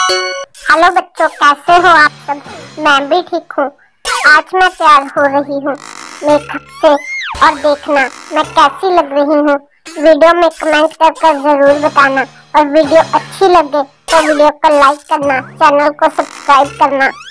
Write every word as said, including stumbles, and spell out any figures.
Hello बच्चों, कैसे हो आप सब? मैं भी ठीक हूँ। आज मैं तैयार हो रही हूँ मेकअप से और देखना मैं कैसी लग रही हूँ। वीडियो में कमेंट कर कर जरूर बताना और वीडियो अच्छी लगे तो वीडियो को लाइक करना, चैनल को सब्सक्राइब करना।